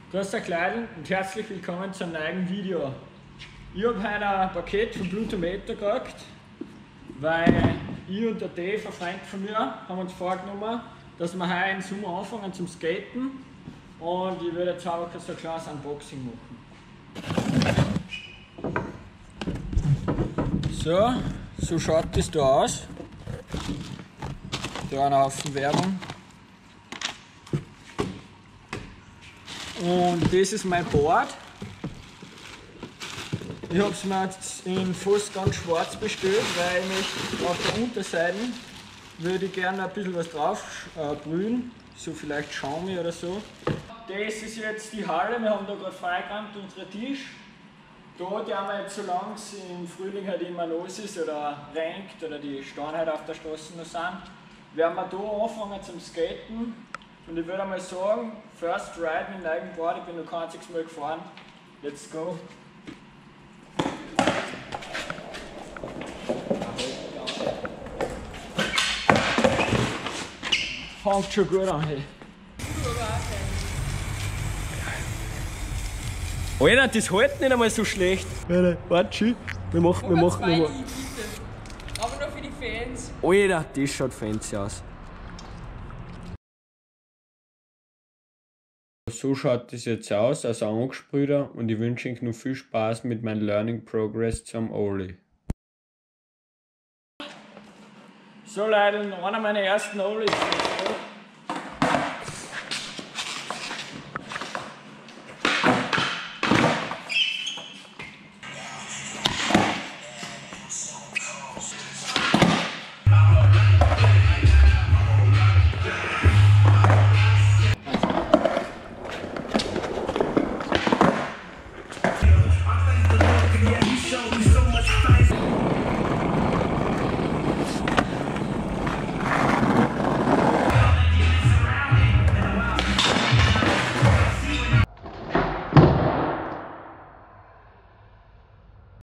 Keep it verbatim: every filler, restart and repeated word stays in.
Grüß euch Leute und herzlich willkommen zu einem neuen Video. Ich habe heute ein Paket von Blue Tomato gekriegt, weil ich und der Dave, ein Freund von mir, haben uns vorgenommen, dass wir heute im Sommer anfangen zum Skaten und ich werde jetzt auch so ein kleines Unboxing machen. So, so schaut das da aus. Da ein Haufen Werbung. Und das ist mein Board. Ich habe es mir jetzt in fast ganz schwarz bestellt, weil ich möchte auf der Unterseite würde ich gerne ein bisschen was drauf äh, brühen, so vielleicht Schaumi oder so. Das ist jetzt die Halle, wir haben da gerade freigeräumt unseren Tisch. Da die haben wir jetzt, solange es im Frühling halt immer los ist oder regnet oder die Steine halt auf der Straße noch sind, werden wir da anfangen zum Skaten. Und ich würde einmal sagen, First Ride mit dem eigenen Board, ich bin noch kein einziges Mal gefahren. Let's go! Fängt schon gut an, hey. Alter, das hält nicht einmal so schlecht. Alter, warte schon. Wir machen, wir machen, wir machen. Aber nur für die Fans. Alter, das schaut fancy aus. So schaut das jetzt aus, also angesprüht, und ich wünsche euch noch viel Spaß mit meinem Learning Progress zum Ollie. So Leute, einer meiner ersten Ollies.